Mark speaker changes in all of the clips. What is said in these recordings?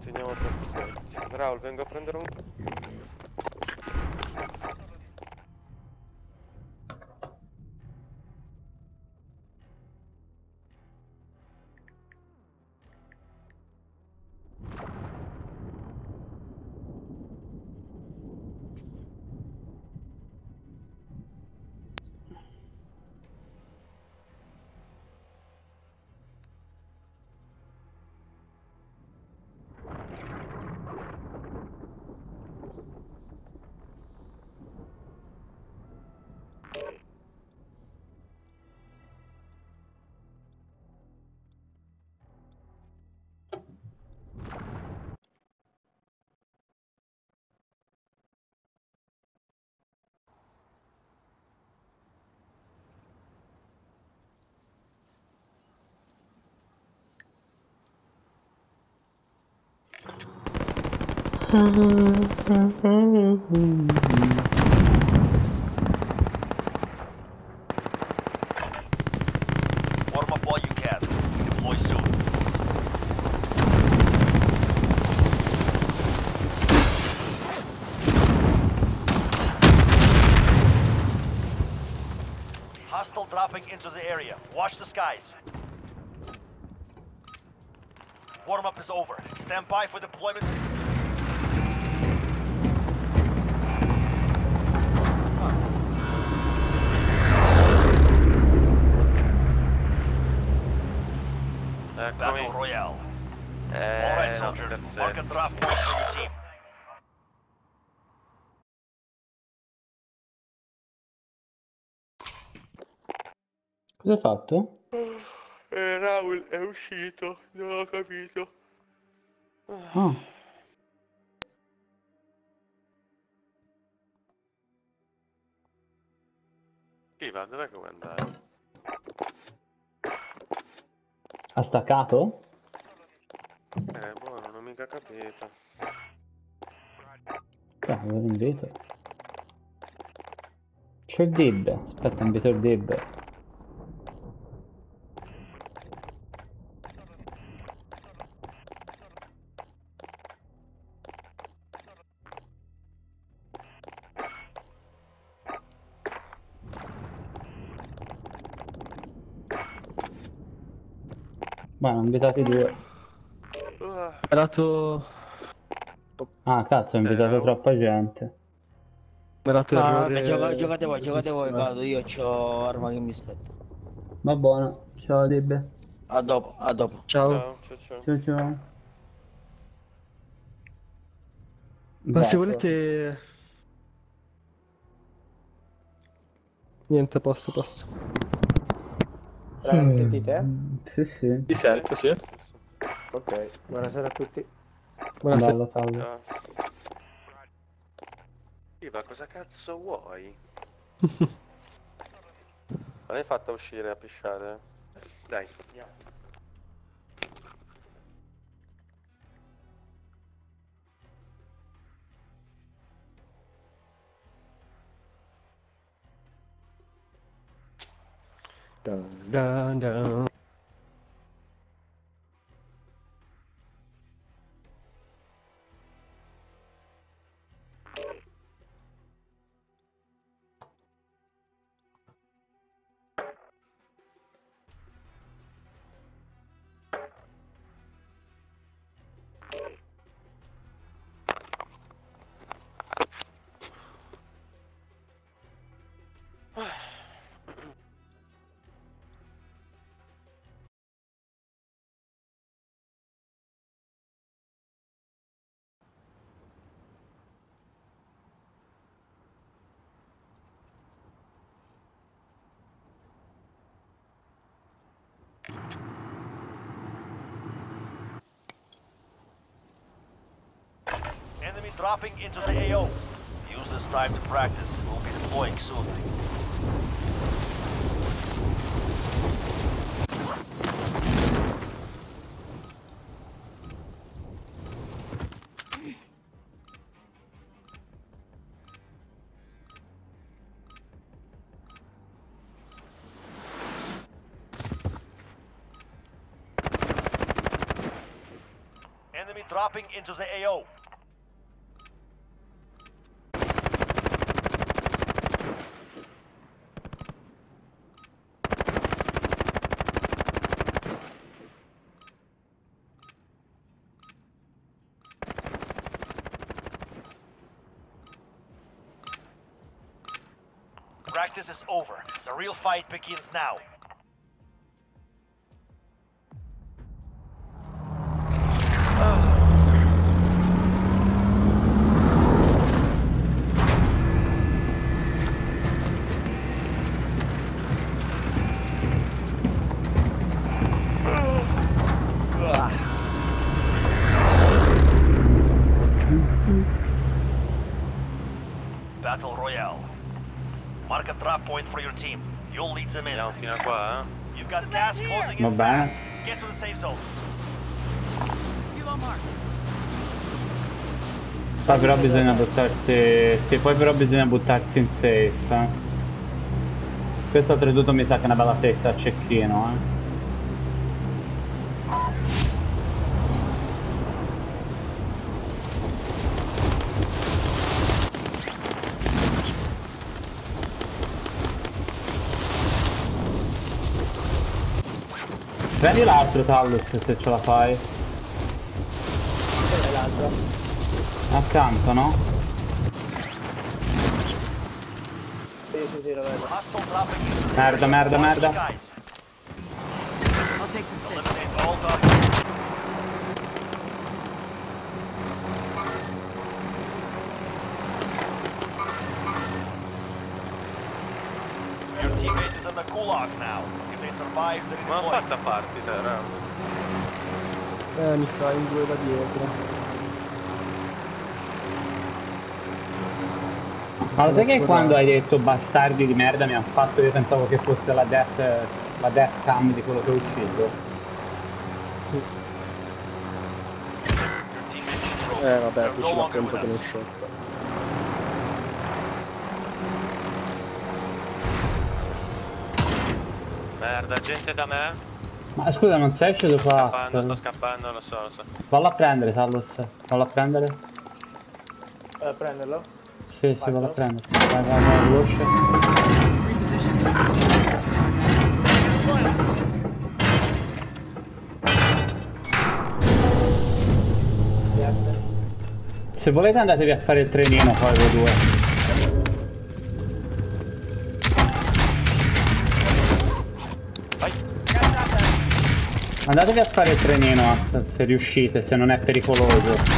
Speaker 1: teniamo troppi servizi. Raul, vengo a prendere un...
Speaker 2: Warm up while you can. Deploy soon. Hostile dropping into the area. Watch the skies. Warm up is over. Stand by for deployment. Battle Royale. All right, soldier. Mark a drop point for your team.
Speaker 3: Cosa hai fatto?
Speaker 1: Raul è uscito, non ho capito.
Speaker 3: Ah,
Speaker 1: Iva, dov'è che vuoi andare?
Speaker 3: ha staccato?
Speaker 1: Boh, non ho mica capito.
Speaker 3: Lo invito. C'ho il Dib. Aspetta, invito il Dib. Ma ne ho invitati due.
Speaker 4: È dato...
Speaker 3: Ah, cazzo, ho invitato troppa gente.
Speaker 4: Mi ha dato
Speaker 5: No,
Speaker 4: errore...
Speaker 5: vabbè, giocate voi,
Speaker 4: trasmissione.
Speaker 5: vado, io c'ho arma che mi aspetta.
Speaker 3: Va buono. Ciao, Dib.
Speaker 5: A dopo, a dopo.
Speaker 4: Ciao.
Speaker 1: Ciao, ciao, ciao.
Speaker 3: Ciao, ciao.
Speaker 4: Ma se
Speaker 3: Vai,
Speaker 4: volete... Niente, posto.
Speaker 6: Raga, mi sentite?
Speaker 3: Sì, sì.
Speaker 4: Ti sento, sì.
Speaker 6: Ok, buonasera a tutti.
Speaker 4: Buonasera.
Speaker 3: Bello, Fabio.
Speaker 1: Ciao. Iva, cosa cazzo vuoi? Ma l'hai fatta uscire a pisciare? Dai, andiamo.
Speaker 4: Dun.
Speaker 2: Enemy dropping into the AO. Use this time to practice. We'll be deploying soon. dropping into the AO. Practice is over. The real fight begins now. Battle Royale. Mark a drop point for your team. You'll lead them in.
Speaker 1: Andiamo fino a qua, eh.
Speaker 2: You've got gas closing
Speaker 3: Va
Speaker 2: in
Speaker 3: bene.
Speaker 2: fast. Get to the safe zone.
Speaker 3: Poi però bisogna buttarsi... Sì, poi però bisogna buttarsi in safe, eh. Questo oltretutto mi sa che è una bella setta a cecchino, eh. Prendi l'altro Tallus se ce la fai.
Speaker 6: Dov'è l'altro?
Speaker 3: Accanto, no?
Speaker 6: Sì, lo vedo.
Speaker 2: Hostile dropping into the
Speaker 3: Merda, merda,
Speaker 2: Watch
Speaker 3: merda.
Speaker 2: the skies.
Speaker 7: I'll take the stick.
Speaker 2: Eliminate all targets. Your teammate is in the gulag now. If they survive, they
Speaker 1: Ma l'ho
Speaker 2: redeploy.
Speaker 1: fatta partita, raga.
Speaker 4: Mi sa in due da dietro.
Speaker 3: Ma lo sai che quando hai detto bastardi di merda mi hanno fatto, io pensavo che fosse la death cam di quello che ho ucciso.
Speaker 2: Your teammate is broken.
Speaker 4: Vabbè,
Speaker 2: They're
Speaker 4: qui
Speaker 2: no
Speaker 4: ce l'ho
Speaker 2: longer
Speaker 4: tempo
Speaker 2: with
Speaker 4: che non
Speaker 2: us.
Speaker 4: shot.
Speaker 1: Merda, gente da me.
Speaker 3: Ma scusa, non sei sceso qua?
Speaker 1: Sto scappando, lo so, lo so.
Speaker 3: Vallo a prendere, Tallus. Vallo a prendere.
Speaker 6: Prenderlo?
Speaker 3: Sì, sì, vallo a prendere. Vai, vai, vai, veloce.
Speaker 7: Reposition. Disregard that.
Speaker 3: Se volete andatevi a fare il trenino poi voi due.
Speaker 1: Vai.
Speaker 3: Andatevi a fare il trenino se riuscite, se non è pericoloso.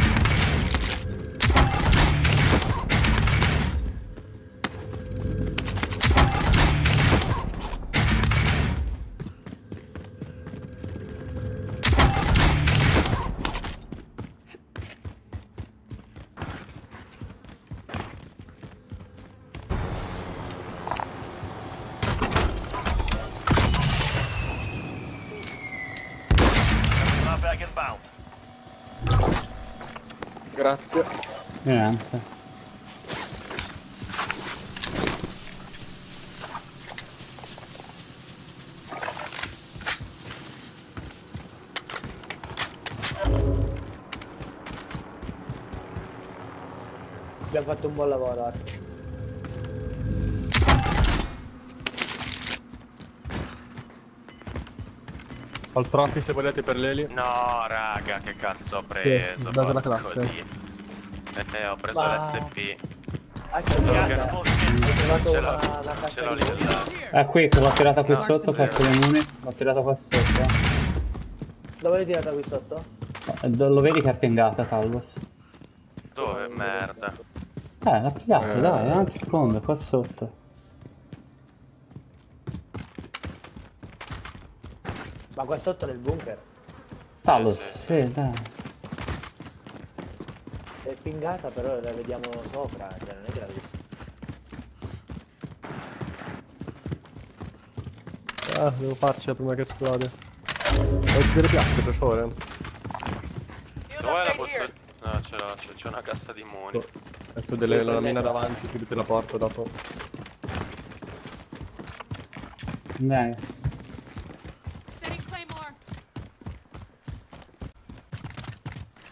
Speaker 2: Drop back inbound.
Speaker 4: Grazie.
Speaker 3: Niente.
Speaker 6: Abbiamo fatto un buon lavoro, Arti.
Speaker 4: Ho il trophy se volete per l'eli.
Speaker 1: No, raga, che cazzo ho preso?
Speaker 4: date la
Speaker 1: porco
Speaker 4: classe.
Speaker 1: Dio. Ho preso
Speaker 6: Ma-
Speaker 1: l'SP.
Speaker 6: Anche
Speaker 1: Solo
Speaker 6: la
Speaker 1: che-
Speaker 6: casa.
Speaker 2: Closing in.
Speaker 6: Ho trovato
Speaker 1: Ce
Speaker 6: una
Speaker 1: l'ho, ce
Speaker 6: cassa
Speaker 1: l'ho
Speaker 6: di
Speaker 1: lì.
Speaker 3: È qui, l'ho tirata qui
Speaker 1: No,
Speaker 3: sotto, questo le muni. L'ho tirata qua sotto.
Speaker 6: Dove l'hai tirata qui sotto?
Speaker 3: Lo vedi che è pingata, Tallus?
Speaker 1: Dove? Merda.
Speaker 3: L'ha pingata, dai, un secondo, qua sotto.
Speaker 6: Ma qua sotto nel bunker.
Speaker 3: Tallus,
Speaker 1: sì,
Speaker 3: sì, dai.
Speaker 6: È pingata però la vediamo sopra, cioè non è che la vediamo.
Speaker 4: Devo farcela prima che esplode. Vuoi delle piante per favore?
Speaker 1: Dov'è la bottiglia? No, ce l'ho, c'è una cassa di muni.
Speaker 4: Metto delle la mina davanti, chiudete la porta dopo.
Speaker 3: Dai.
Speaker 7: Setting Claymore.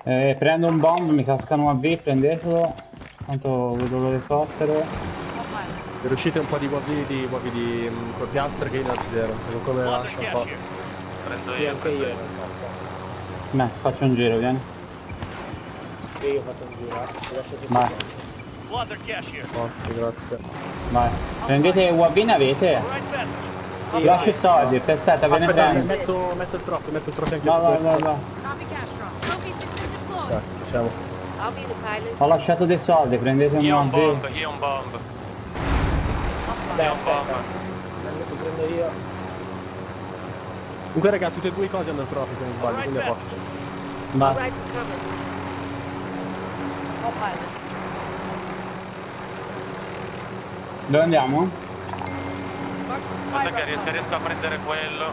Speaker 3: Prendo un bomb, mi casca un AV, prendetelo. Tanto vedo l'elicottero.
Speaker 7: I'll pilot.
Speaker 4: Se riuscite un po' di uavi di quel piastre che io a zero. Se non come lascio un po'.
Speaker 1: Prendo
Speaker 6: Sì,
Speaker 1: io,
Speaker 6: anche
Speaker 1: prendo
Speaker 6: io.
Speaker 1: io.
Speaker 3: Beh, faccio un giro, vieni.
Speaker 6: Anche io ho fatto un giro, ti lascio tutto.
Speaker 3: Vai,
Speaker 2: Squadron cash here.
Speaker 4: Posto, grazie.
Speaker 3: vai. Prendete UAV, ne avete?
Speaker 2: Right passage.
Speaker 3: Lascio i soldi, aspetta, ve ne
Speaker 4: Aspetta,
Speaker 3: prendo.
Speaker 4: metto il trofeo anche
Speaker 3: Va,
Speaker 4: su
Speaker 3: va, va,
Speaker 4: questo.
Speaker 3: va.
Speaker 7: Copy cash drop. Trophy system deployed.
Speaker 4: Ci siamo.
Speaker 8: I'll be the pilot.
Speaker 3: Ho lasciato dei soldi, prendete un
Speaker 1: Io ho un
Speaker 3: UAV.
Speaker 1: bomb, io ho un bomb.
Speaker 7: I'll
Speaker 6: Beh,
Speaker 7: fly.
Speaker 1: Io ho un bomb.
Speaker 6: ti prendo io.
Speaker 4: Comunque raga, tutte e due i cosi hanno il trofeo se non sbaglio, quindi a posto.
Speaker 3: Vai.
Speaker 8: Right for cover. I'll pilot.
Speaker 3: Dove andiamo?
Speaker 1: Aspetta che se riesco a prendere quello.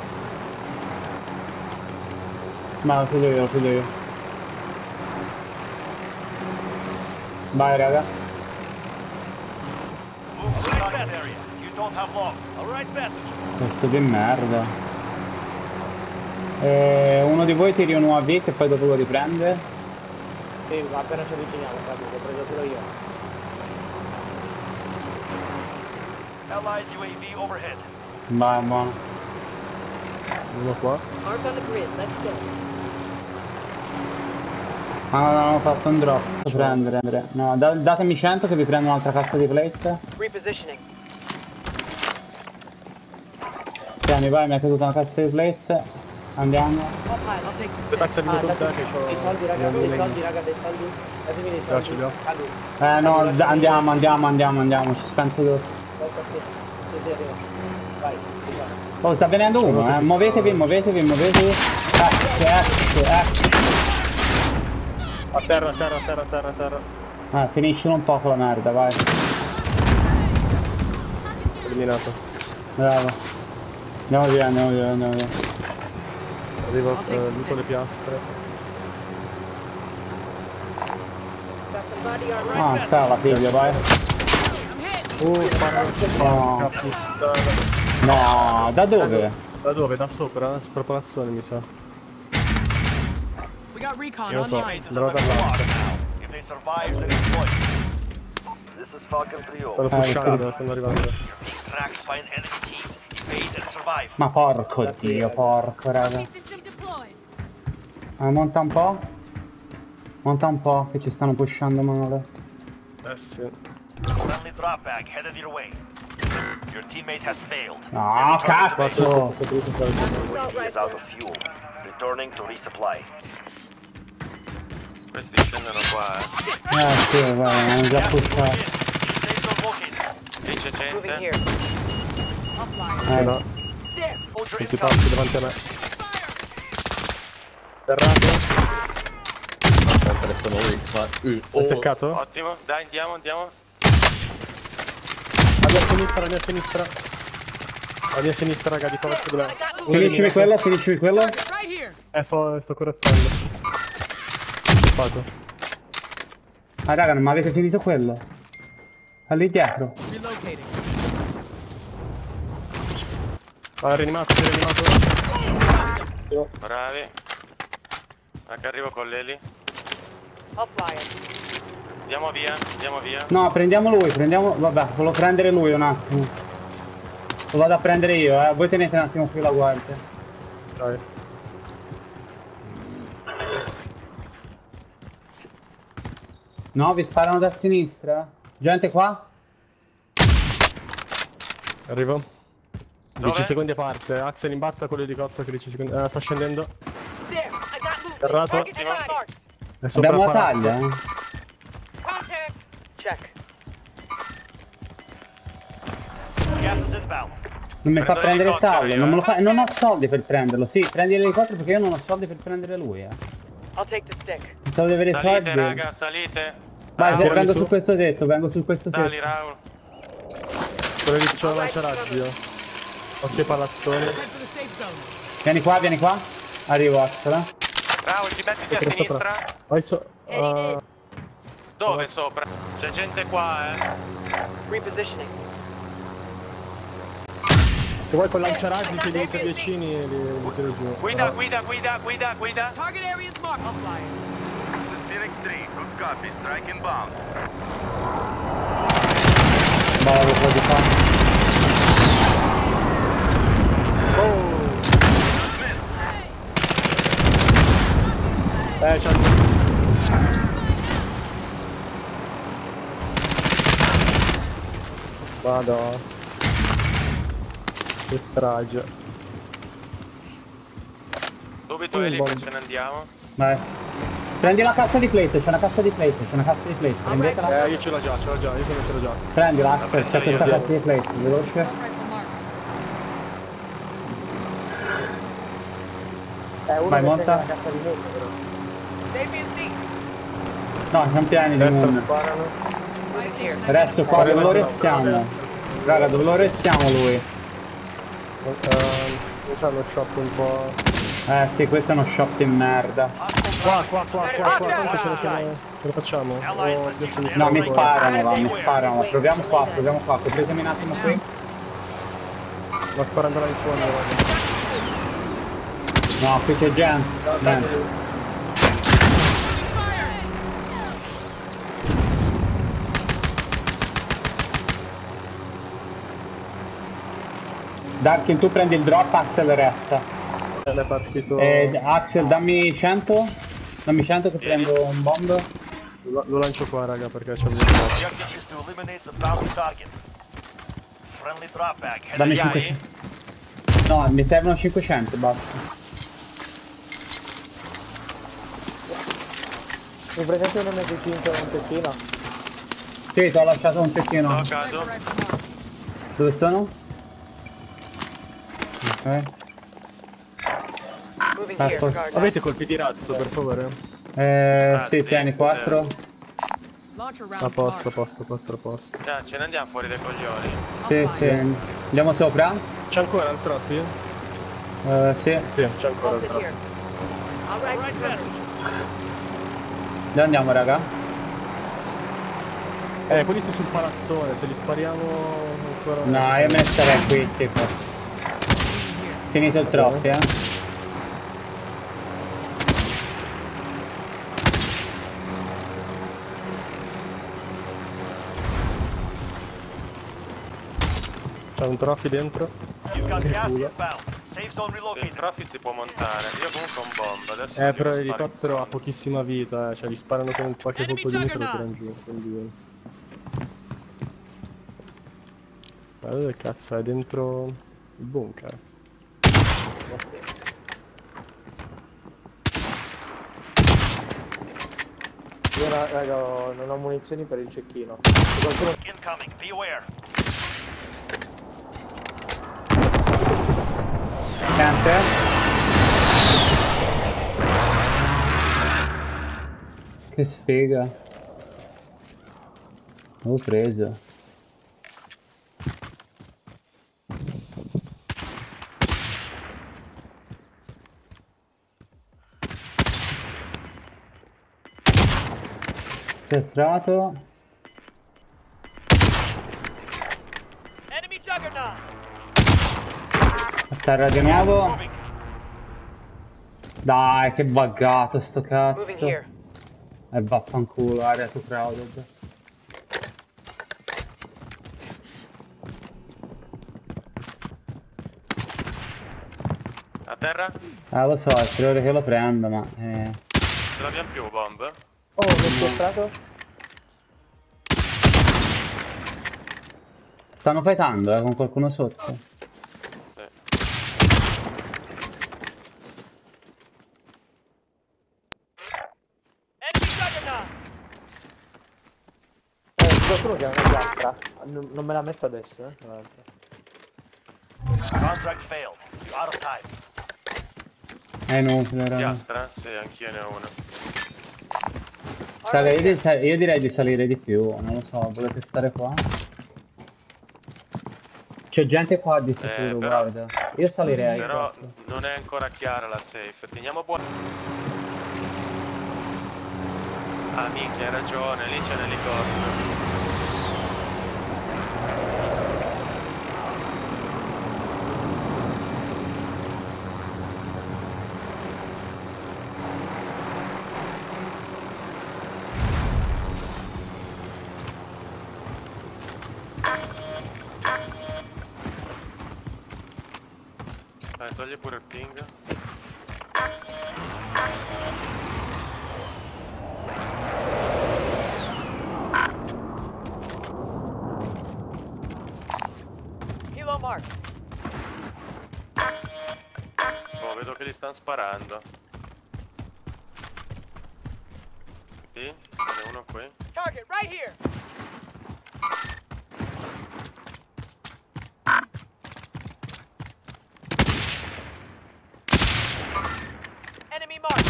Speaker 3: Ma lo fido io, lo fido io. Vai raga.
Speaker 2: Move to the target area. You don't have long. All right passage.
Speaker 3: Questo di merda. Uno di voi tiri un UAV che poi dopo lo riprende.
Speaker 6: Sì, ma appena ci avviciniamo, capito, l'ho preso solo io.
Speaker 2: Allied UAV overhead.
Speaker 3: Vai, buono.
Speaker 4: Uno qua.
Speaker 8: Armed on the grid. Let's go.
Speaker 3: Ah, no, no, ho fatto un drop. Posso prendere. No, datemi 100 che vi prendo un'altra cassa di plate.
Speaker 8: Repositioning.
Speaker 3: Tieni, vai, metti tutta una cassa di plate. Andiamo.
Speaker 8: I'll pilot.
Speaker 7: I'll take the
Speaker 4: Aspetta,
Speaker 7: stick.
Speaker 4: che salgo con te che c'ho...
Speaker 6: Dei soldi, raga, dei soldi, raga, dei soldi. Datemi dei soldi.
Speaker 4: ce li ho.
Speaker 6: A lui.
Speaker 3: No, andiamo, ci penso dopo.
Speaker 6: Aspetta, sì, arriva. Vai, ti va.
Speaker 3: Oh, sta venendo uno, eh. Muovetevi.
Speaker 4: A terra.
Speaker 3: Ah, finiscilo un po' con la merda, vai.
Speaker 4: Eliminato.
Speaker 3: Bravo. Andiamo via.
Speaker 4: Arrivo
Speaker 7: I'll take the
Speaker 4: giù con le piastre.
Speaker 8: Got somebody on right.
Speaker 3: Ah, sta la figlia, vai.
Speaker 7: I'm hit.
Speaker 3: No. No, da dove?
Speaker 4: Da dove? Da sopra? Sopra palazzone mi sa.
Speaker 7: We got recon
Speaker 4: Io lo so.
Speaker 7: online.
Speaker 2: Teammates are back to walk now. If they survive, they deploy. This is Falcon 3-0.
Speaker 4: Stanno pushando, stanno arrivando.
Speaker 2: Tracked by an enemy team. Evade and survive.
Speaker 3: Ma porco dio, porco raga.
Speaker 7: Trophy system deployed.
Speaker 3: Monta un po' che ci stanno pushando male.
Speaker 4: Sì.
Speaker 2: Friendly drop bag headed your way. Your teammate has failed.
Speaker 3: No, cazzo!
Speaker 2: Is out of fuel. Returning to resupply.
Speaker 1: Questi scendono qua,
Speaker 3: Sì, guarda, hanno già pushato.
Speaker 2: Safe zone located.
Speaker 1: Lì c'è
Speaker 8: Moving
Speaker 1: gente.
Speaker 8: here.
Speaker 7: I'll fly.
Speaker 4: No,
Speaker 8: There.
Speaker 2: Hold your
Speaker 4: tutti
Speaker 2: intel.
Speaker 4: passi davanti a me. Terrato. Hai seccato?
Speaker 1: Ottimo, dai, andiamo.
Speaker 4: La mia sinistra. La mia sinistra, raga, di forza dove...
Speaker 3: Finiscimi quello.
Speaker 7: Target right here.
Speaker 4: Sto corazzando. Fatto.
Speaker 3: Ah raga, non mi avete finito quello? Ah, lì dietro.
Speaker 7: Relocating.
Speaker 4: Ah, rianimato.
Speaker 1: Bravi. Anche arrivo con l'eli.
Speaker 8: I'll fly it.
Speaker 1: Andiamo via.
Speaker 3: No, prendiamo. Vabbè, volevo prendere lui un attimo. Lo vado a prendere io, Voi tenete un attimo più la guardia.
Speaker 4: Dai.
Speaker 3: No, vi sparano da sinistra. Gente qua?
Speaker 4: Arrivo.
Speaker 1: Dove?
Speaker 4: 10 secondi a parte. Axel imbatta con l'elicottero che 10 secondi. Sta scendendo.
Speaker 8: There. I got movement.
Speaker 4: Terrato.
Speaker 8: Target marked.
Speaker 4: È sopra
Speaker 3: Abbiamo
Speaker 4: il
Speaker 3: la
Speaker 4: palazzo.
Speaker 3: taglia,
Speaker 8: Contact. Check.
Speaker 2: Gas is inbound.
Speaker 3: Non mi fa
Speaker 1: Prendo
Speaker 3: prendere il
Speaker 1: l'elicottero
Speaker 3: tavolo,
Speaker 1: io,
Speaker 3: non me lo fa. Non ho soldi per prenderlo. Sì, prendi l'elicottero perché io non ho soldi per prendere lui,
Speaker 8: I'll take the stick.
Speaker 3: Devo avere
Speaker 1: Salite,
Speaker 3: soldi.
Speaker 1: raga, salite.
Speaker 3: Vai,
Speaker 1: Raul,
Speaker 3: vengo
Speaker 4: su.
Speaker 3: su questo tetto,
Speaker 1: Sali, Raul.
Speaker 4: Quello lì c'ho lanciaraggi io. Occhio ai palazzoni.
Speaker 7: Head for the safe zone.
Speaker 3: Vieni qua. Arrivo, Axel.
Speaker 1: Raul, ci mettiti a
Speaker 4: Sopra.
Speaker 1: sinistra.
Speaker 4: Vai so...
Speaker 1: Dove sopra? C'è gente qua,
Speaker 8: Repositioning.
Speaker 4: se vuoi con lanciaraggi se li avvicini li tiro giù.
Speaker 1: Guida.
Speaker 7: Target area is marked. I'll fly it.
Speaker 3: Bravo, qua di qua.
Speaker 4: C'è Vado. Che strage.
Speaker 1: Subito Eli che ce ne andiamo.
Speaker 3: Vai. Prendi la cassa di plate, c'è una cassa di plate, prendetela.
Speaker 4: Io ce l'ho già, io ce l'ho già.
Speaker 3: Prendila, Axel, c'è questa
Speaker 1: io.
Speaker 3: cassa di plate, veloce.
Speaker 7: Rifle marked.
Speaker 6: Uno
Speaker 3: Vai,
Speaker 6: che
Speaker 3: monta.
Speaker 6: tenga la cassa di mondo però.
Speaker 8: Stay in seat.
Speaker 3: No, siamo pieni di
Speaker 4: Destra
Speaker 3: moon.
Speaker 4: sparano.
Speaker 7: Buy station
Speaker 3: Adesso qua, dove lo restiamo? Raga, dove lo restiamo lui?
Speaker 4: C'è uno shop un po'.
Speaker 3: Sì, questo è uno shop di merda.
Speaker 4: Qua, tanto ce lo facciamo.
Speaker 3: No, mi sparano. Proviamo qua, copritemi un attimo qui.
Speaker 4: Ma sparando là in fondo, raga.
Speaker 3: No, qui c'è gente. Darkin, tu prendi il drop, Axel resta.
Speaker 4: È partito.
Speaker 3: Axel, dammi 100. Dammi 100 che prendo un bomb.
Speaker 4: Lo lancio qua, raga, perché c'è un
Speaker 2: Objective is to eliminate the bounty target. Friendly drop bag.
Speaker 3: Dammi
Speaker 1: Hai?
Speaker 3: 500. No, mi servono 500, basta.
Speaker 6: Mi presenti un MG5 e un tettino?
Speaker 3: Sì, ti ho lasciato un tettino.
Speaker 1: No, caso.
Speaker 3: Dove sono? Ok.
Speaker 8: Moving
Speaker 3: Ah,
Speaker 8: here.
Speaker 3: poi-
Speaker 8: Guard.
Speaker 4: Avete colpi di razzo, per favore?
Speaker 3: Sì,
Speaker 1: sì,
Speaker 3: tieni
Speaker 1: sì,
Speaker 3: 4.
Speaker 7: Launcher rounds
Speaker 4: A posto,
Speaker 7: marked.
Speaker 4: 4 a posto.
Speaker 1: Cioè, ce ne andiamo fuori dai coglioni.
Speaker 3: Sì, sì. Andiamo sopra?
Speaker 4: C'è ancora il trophy?
Speaker 3: Sì.
Speaker 4: Sì, c'è ancora il
Speaker 8: Hold it
Speaker 4: trophy.
Speaker 8: here. All right, then.
Speaker 3: Dove andiamo, raga?
Speaker 4: Quelli sono sul palazzone, se li spariamo ancora.
Speaker 3: No, io me ne starei qui, tipo. Finito il trophy,
Speaker 4: C'è un trophy dentro?
Speaker 2: You've got gas inbound. Safe zone
Speaker 1: Il
Speaker 2: relocated.
Speaker 1: trophy si può montare. Io comunque ho un bomb. Adesso
Speaker 4: Però
Speaker 1: devo
Speaker 4: l'elicottero ha
Speaker 1: fare-
Speaker 4: pochissima vita, cioè gli sparano con qualche
Speaker 7: Enemy
Speaker 4: colpo di metro e lo
Speaker 7: juggernaut.
Speaker 4: tirano giù. Quindi. Ma dove cazzo è? Dentro il bunker?
Speaker 6: Io raga non ho munizioni per il cecchino. Se qualcuno
Speaker 2: Incoming. Beware.
Speaker 3: Camper. Che sfiga. L'ho preso. Sestrato.
Speaker 8: Enemy juggernaut.
Speaker 3: A terra di
Speaker 2: Gas is
Speaker 3: nuovo.
Speaker 2: moving.
Speaker 3: Dai, che buggato sto cazzo.
Speaker 8: Moving here.
Speaker 3: E vaffanculo, area too crowded.
Speaker 1: A terra?
Speaker 3: Lo so, è 3 ore che lo prendo, ma...
Speaker 1: Ce l'abbiamo più bomb?
Speaker 6: Oh, mi è scostrato?
Speaker 3: Stanno fightando, con qualcuno sotto.
Speaker 1: Sì.
Speaker 8: Enemy juggernaut.
Speaker 6: Qualcuno che ha una piastra. Non me la metto adesso, Guarda.
Speaker 2: Contract failed. You're out of time.
Speaker 3: È inutile, raga.
Speaker 1: Piastra? Sì, anch'io ne ho una.
Speaker 3: Raga, io direi di salire di più, non lo so, volete stare qua? C'è gente qua di sicuro,
Speaker 1: però-
Speaker 3: guarda. Io salirei.
Speaker 1: Però
Speaker 3: proprio.
Speaker 1: non è ancora chiara la safe. Teniamo buono. Ah, minchia, hai ragione, lì c'è un elicottero. Dai, togli pure il ping.
Speaker 8: Kilo mark.
Speaker 1: Oh, vedo che li stanno sparando. Sì, c'è uno qui.
Speaker 8: Target right here. Enemy mark.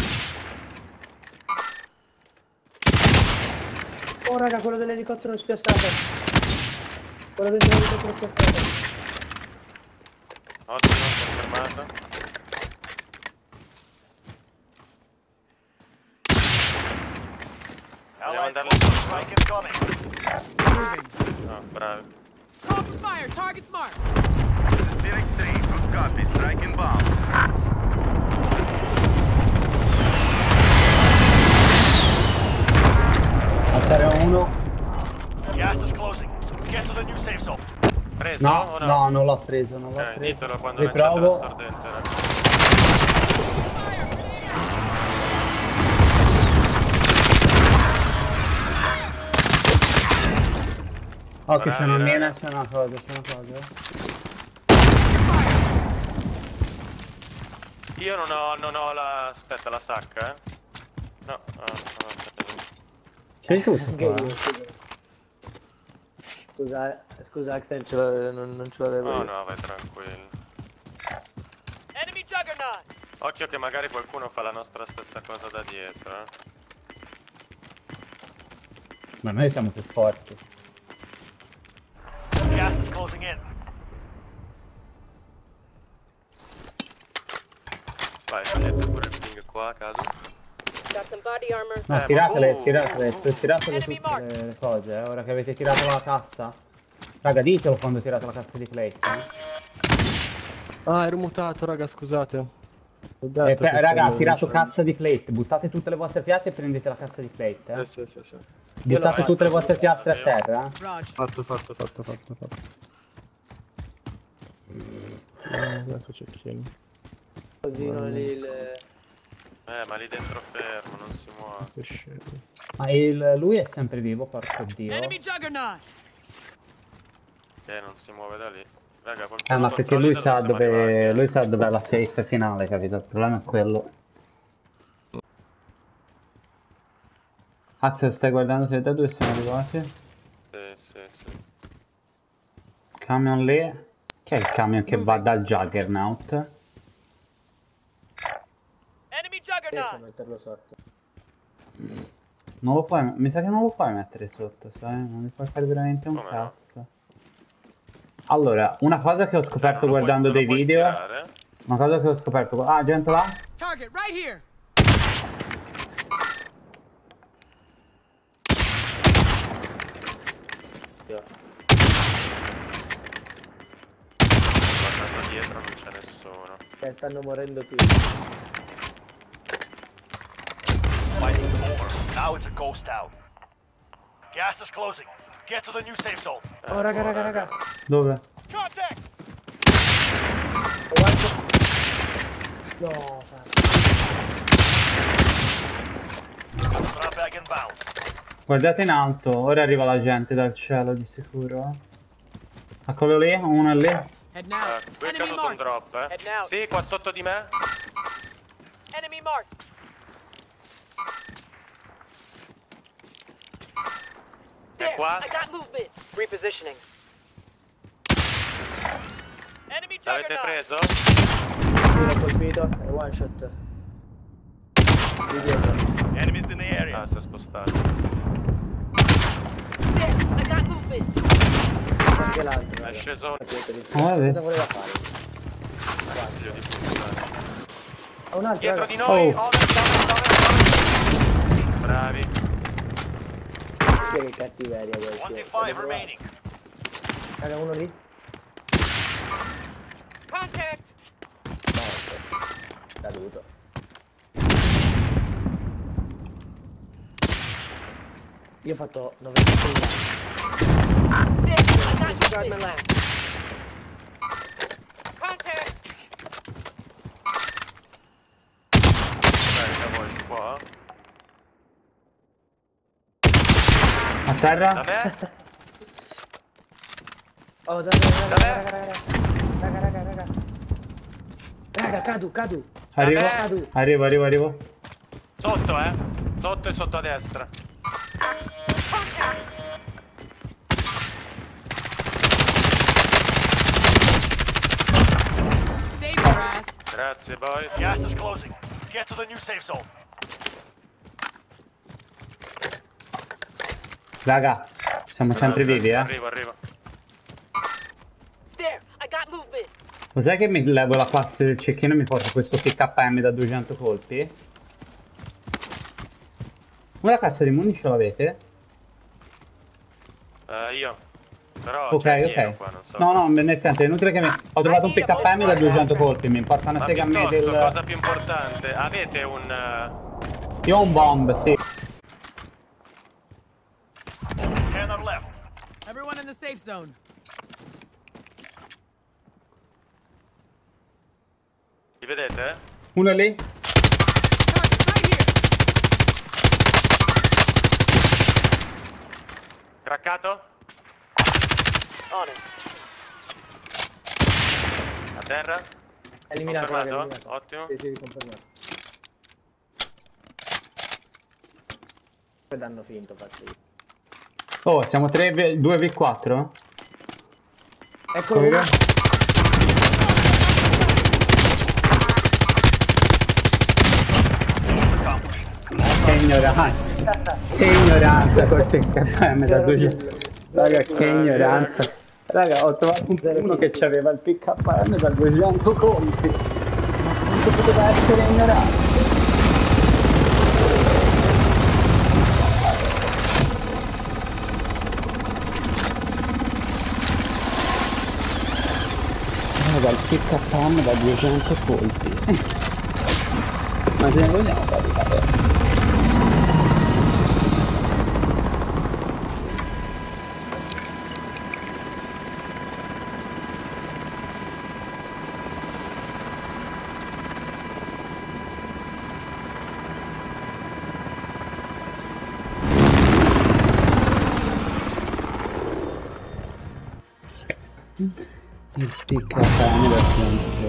Speaker 6: Oh raga, quello dell'elicottero spiazzato. Quello dell'elicottero spiazzato.
Speaker 1: Ottimo, confermato.
Speaker 2: Allied
Speaker 1: mandarlo
Speaker 2: cluster
Speaker 1: su.
Speaker 2: strike incoming.
Speaker 7: Moving.
Speaker 1: No, bravi.
Speaker 7: Call for fire. Target's marked.
Speaker 2: Phoenix 3, good copy, strike inbound.
Speaker 3: Altare 1.
Speaker 2: Gas is closing. Get to the new safe zone.
Speaker 1: Preso
Speaker 3: No,
Speaker 1: o no?
Speaker 3: no, non l'ho preso, non l'ho
Speaker 1: Ok,
Speaker 3: preso.
Speaker 1: ditelo quando lanciate
Speaker 3: Riprovo.
Speaker 1: la stordente.
Speaker 3: Ok, c'è una
Speaker 1: Bravi,
Speaker 3: mina,
Speaker 1: raga.
Speaker 3: c'è una cosa.
Speaker 1: Io non ho la... aspetta, la sacca, No, aspetta.
Speaker 3: C'è tutto
Speaker 6: Anche
Speaker 3: qua.
Speaker 6: io, scusa Axel, non ce l'avevo
Speaker 1: No,
Speaker 6: io.
Speaker 1: no, vai tranquillo.
Speaker 8: Enemy juggernaut.
Speaker 1: Occhio che magari qualcuno fa la nostra stessa cosa da dietro,
Speaker 3: Ma noi siamo più forti.
Speaker 2: Gas is closing in.
Speaker 1: Vai, togliete pure il ping qua a caso.
Speaker 8: Got some body armor.
Speaker 3: No,
Speaker 1: ma-
Speaker 3: tiratele
Speaker 1: Enemy
Speaker 3: tutte le cose, ora che avete tirato la cassa. Raga, ditelo quando tirate la cassa di plate.
Speaker 4: Ah, ero mutato, raga, scusate. Ho detto che
Speaker 3: Raga, ha
Speaker 4: stavo
Speaker 3: tirato
Speaker 4: vincendo.
Speaker 3: cassa di plate, buttate tutte le vostre piatte e prendete la cassa di plate,
Speaker 4: Sì.
Speaker 3: Buttate tutte le vostre piastre a terra,
Speaker 7: Raj.
Speaker 4: Fatto. Adesso cecchino.
Speaker 6: Così non lì il...
Speaker 1: Ma lì dentro fermo, non si muove.
Speaker 4: Questo è scemo.
Speaker 3: Ma lui è sempre vivo, porco dio.
Speaker 7: Enemy juggernaut.
Speaker 1: Non si muove da lì. Raga, qualcuno
Speaker 3: Ma perché
Speaker 1: controlli
Speaker 3: lui
Speaker 1: da
Speaker 3: sa
Speaker 1: siamo arrivati,
Speaker 3: dove. Lui sa dov'è la safe finale, capito? Il problema è quello. Axel, stai guardando se da dove siamo arrivati?
Speaker 1: Sì.
Speaker 3: Camion lì. Che è il camion che va dal Juggernaut?
Speaker 8: Enemy
Speaker 6: Riesci a
Speaker 8: juggernaut.
Speaker 6: metterlo sotto.
Speaker 3: Non lo puoi. Mi sa che non lo puoi mettere sotto, sai? Non mi puoi fare veramente un
Speaker 1: Come no?
Speaker 3: cazzo. Allora, una cosa che ho scoperto
Speaker 1: Non lo
Speaker 3: guardando
Speaker 1: puoi-
Speaker 3: dei
Speaker 1: non lo puoi
Speaker 3: video.
Speaker 1: stirare.
Speaker 3: Una cosa che ho scoperto. Ah, gente là?
Speaker 7: Target right here.
Speaker 1: Guardando dietro non c'è nessuno.
Speaker 6: Stanno morendo tutti.
Speaker 2: Fighting's over. Now it's a ghost town. Gas is closing. Get to the new safe zone.
Speaker 6: Oh raga.
Speaker 3: Dove?
Speaker 8: Contact.
Speaker 6: No,
Speaker 2: Drop bag inbound.
Speaker 3: Guardate in alto, ora arriva la gente dal cielo di sicuro. A quello lì, uno è lì.
Speaker 7: Head now.
Speaker 1: Qui è
Speaker 7: Enemy
Speaker 1: caduto un
Speaker 7: marked.
Speaker 1: drop,
Speaker 8: Head now.
Speaker 1: Sì, qua sotto di me.
Speaker 8: Enemy marked.
Speaker 1: È qua.
Speaker 8: I got movement. Repositioning. Enemy
Speaker 1: L'avete
Speaker 8: juggernaut.
Speaker 1: preso?
Speaker 6: l'ho colpito, è one shot. Di dietro.
Speaker 2: Enemies in the area.
Speaker 1: Ah, si è spostato.
Speaker 8: I got movement.
Speaker 6: Anche l'altro.
Speaker 1: È
Speaker 6: raga.
Speaker 1: sceso un
Speaker 3: Guarda.
Speaker 6: Cosa voleva fare?
Speaker 1: figlio di puttana.
Speaker 6: Ha un altro,
Speaker 1: Dietro
Speaker 6: raga.
Speaker 1: di noi.
Speaker 3: Oh.
Speaker 1: Bravi.
Speaker 6: Che cattiveria questi.
Speaker 2: 25 remaining.
Speaker 6: Raga, uno lì.
Speaker 8: Contact.
Speaker 6: Caduto. Io ho fatto 96.
Speaker 8: I got movement. Contact.
Speaker 1: Dai, voi qua.
Speaker 3: A terra?
Speaker 1: Da me?
Speaker 6: Oh, dai, raga. Raga, cadu.
Speaker 3: Arrivo.
Speaker 1: Sotto, Sotto e sotto a destra.
Speaker 7: Save your ass.
Speaker 1: Grazie, boy.
Speaker 2: Gas is closing. Get to the new safe zone.
Speaker 3: Raga, siamo sempre vivi,
Speaker 1: Arrivo.
Speaker 8: There. I got movement.
Speaker 3: Cos'è che mi levo la classe del cecchino e mi porta questo PKM da 200 colpi? Una cassa di muni ce l'avete?
Speaker 1: Io. Però
Speaker 3: Ok,
Speaker 1: c'è
Speaker 3: ok.
Speaker 1: pieno qua, non so.
Speaker 3: No, nel senso, è inutile che mi... Ho trovato un PKM da 200 colpi, mi importa una
Speaker 1: Ma
Speaker 3: sega a me
Speaker 1: piuttosto,
Speaker 3: del...
Speaker 1: cosa più importante, avete un...
Speaker 3: Io ho un bomb, sì.
Speaker 2: Scanner left.
Speaker 7: Everyone in the safe zone.
Speaker 1: Li vedete?
Speaker 3: Uno lì?
Speaker 7: Target right here.
Speaker 1: Craccato?
Speaker 8: On it.
Speaker 1: A terra?
Speaker 6: Eliminato, raga,
Speaker 1: Confermato?
Speaker 6: eliminato.
Speaker 1: Ottimo.
Speaker 6: Sì, confermato. Poi danno finto, faccio io.
Speaker 3: Oh, siamo 2v4?
Speaker 6: Eccolo
Speaker 3: Come
Speaker 6: qua.
Speaker 3: va? Che ignoranza col PKM da 200. Raga, che ignoranza. Raga, ho trovato uno che aveva il PKM da 200 colpi. Ma quanto poteva essere ignorante? Raga, il PKM da 200 colpi. Ma se ne vogliamo parlare? Il PKM da 200.